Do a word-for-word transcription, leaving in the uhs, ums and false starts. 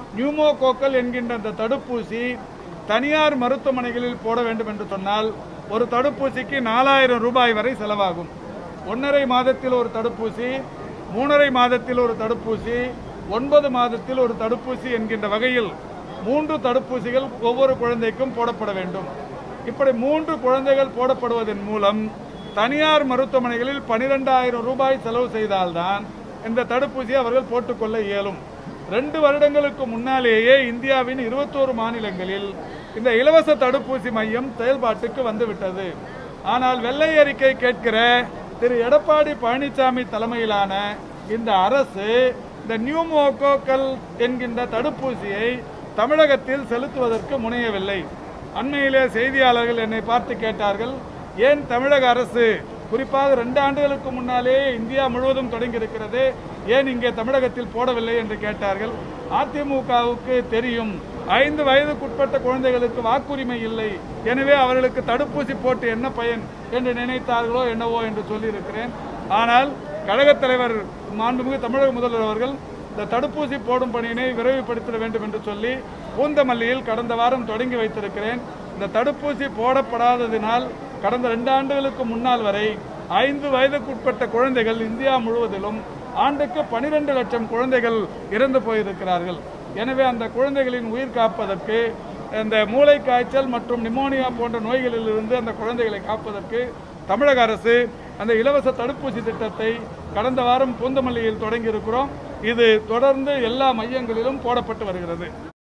Pneumococcal என்கின்ற அந்த தடுப்பூசி தனியார் மருத்துவமனைகளில் போட வேண்டும் என்று சொன்னால் ஒரு தடுப்பூசிக்கு நாலாயிரம் ரூபாய் வரை செலவாகும். ஒன்றரை மாதத்தில் ஒரு தடுப்பூசி, மூணரை மாதத்தில் ஒரு தடுப்பூசி, ஒன்பது மாதத்தில் ஒரு தடுப்பூசி என்கின்ற வகையில் மூன்று தடுப்பூசிகள் ஒவ்வொரு குழந்தைக்கும் போடப்பட வேண்டும். இப்படி மூன்று குழந்தைகள் போடப்படுவதன் மூலம் தனியார் மருத்துவமனைகளில் பனிரெண்டாயிரம் ரூபாய் செலவு செய்தால்தான் இந்த தடுப்பூசியை அவர்கள் போட்டுக்கொள்ள இயலும். ரெண்டு வருடங்களுக்கு முன்னாலேயே இந்தியாவின் இருபத்தோரு மாநிலங்களில் இந்த இலவச தடுப்பூசி மையம் செயல்பாட்டுக்கு வந்துவிட்டது. ஆனால் வெள்ளை அறிக்கை கேட்கிற திரு எடப்பாடி பழனிசாமி தலைமையிலான இந்த அரசு இந்த நியூமோகோக்கல் என்கின்ற தடுப்பூசியை தமிழகத்தில் செலுத்துவதற்கு முனையவில்லை. அண்மையிலே செய்தியாளர்கள் என்னை பார்த்து கேட்டார்கள், ஏன் தமிழக அரசு குறிப்பாக ரெண்டு ஆண்டுகளுக்கு முன்னாலே இந்தியா முழுவதும் தொடங்கி இருக்கிறது, ஏன் இங்கே தமிழகத்தில் போடவில்லை என்று கேட்டார்கள். அதிமுகவுக்கு தெரியும், ஐந்து வயதுக்குட்பட்ட குழந்தைகளுக்கு வாக்குரிமை இல்லை, எனவே அவர்களுக்கு தடுப்பூசி போட்டு என்ன பயன் என்று நினைத்தார்களோ என்னவோ என்று சொல்லியிருக்கிறேன். ஆனால் கழகத் தலைவர் மாண்புமிகு தமிழக முதல்வர் அவர்கள் இந்த தடுப்பூசி போடும் பணியினை விரைவுபடுத்த வேண்டும் என்று சொல்லி பூந்தமல்லியில் கடந்த வாரம் தொடங்கி வைத்திருக்கிறேன். இந்த தடுப்பூசி போடப்படாததினால் கடந்த ரெண்டு ஆண்டுகளுக்கு முன்னால் வரை ஐந்து வயதுக்குட்பட்ட குழந்தைகள் இந்தியா முழுவதிலும் ஆண்டுக்கு பனிரெண்டு லட்சம் குழந்தைகள் இறந்து போயிருக்கிறார்கள். எனவே அந்த குழந்தைகளின் உயிர் காப்பதற்கு, இந்த மூளை காய்ச்சல் மற்றும் நிமோனியா போன்ற நோய்களில் இருந்து அந்த குழந்தைகளை காப்பதற்கு தமிழக அரசு அந்த இலவச தடுப்பூசி திட்டத்தை கடந்த வாரம் பூந்தமல்லியில் தொடங்கி இருக்கிறோம். இது தொடர்ந்து எல்லா மையங்களிலும் போடப்பட்டு வருகிறது.